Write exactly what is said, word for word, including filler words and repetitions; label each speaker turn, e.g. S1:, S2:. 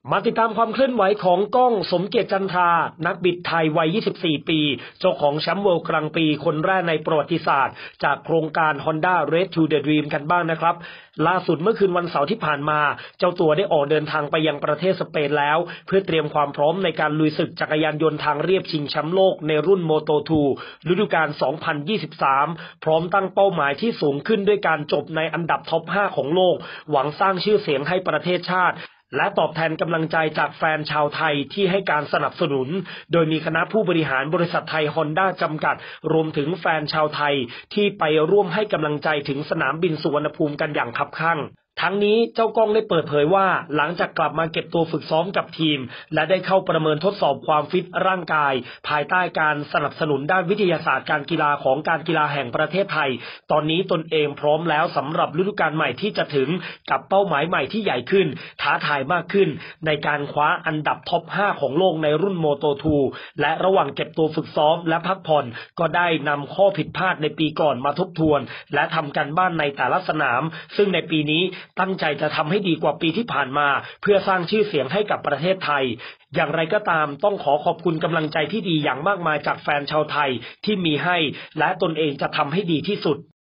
S1: มาติดตามความเคลื่อนไหวของก้องสมเกียรติจันทรานักบิดไทยวัย ยี่สิบสี่ ปี เจ้าของแชมป์เวิลด์กลางปีคนแรกในประวัติศาสตร์จากโครงการ Honda Race to the Dream กันบ้างนะครับล่าสุดเมื่อคืนวันเสาร์ที่ผ่านมาเจ้าตัวได้ออกเดินทางไปยังประเทศสเปนแล้วเพื่อเตรียมความพร้อมในการลุยศึกจักรยานยนต์ทางเรียบชิงแชมป์โลกในรุ่น โมโต ทู ฤดูกาล สองพันยี่สิบสาม พร้อมตั้งเป้าหมายที่สูงขึ้นด้วยการจบในอันดับท็อป ห้า ของโลกหวังสร้างชื่อเสียงให้ประเทศชาติและตอบแทนกำลังใจจากแฟนชาวไทยที่ให้การสนับสนุนโดยมีคณะผู้บริหารบริษัทไทยฮอนด้าจำกัดรวมถึงแฟนชาวไทยที่ไปร่วมให้กำลังใจถึงสนามบินสุวรรณภูมิกันอย่างคับคั่งทั้งนี้เจ้าก้องได้เปิดเผยว่าหลังจากกลับมาเก็บตัวฝึกซ้อมกับทีมและได้เข้าประเมินทดสอบความฟิตร่างกายภายใต้การสนับสนุนด้านวิทยาศาสตร์การกีฬาของการกีฬาแห่งประเทศไทยตอนนี้ตนเองพร้อมแล้วสำหรับฤดูกาลใหม่ที่จะถึงกับเป้าหมายใหม่ที่ใหญ่ขึ้นท้าทายมากขึ้นในการคว้าอันดับท็อป ห้า ของโลกในรุ่น โมโต ทู และระหว่างเก็บตัวฝึกซ้อมและพักผ่อนก็ได้นำข้อผิดพลาดในปีก่อนมาทบทวนและทำการบ้านในแต่ละสนามซึ่งในปีนี้ตั้งใจจะทำให้ดีกว่าปีที่ผ่านมาเพื่อสร้างชื่อเสียงให้กับประเทศไทยอย่างไรก็ตามต้องขอขอบคุณกำลังใจที่ดีอย่างมากมายจากแฟนชาวไทยที่มีให้และตนเองจะทำให้ดีที่สุด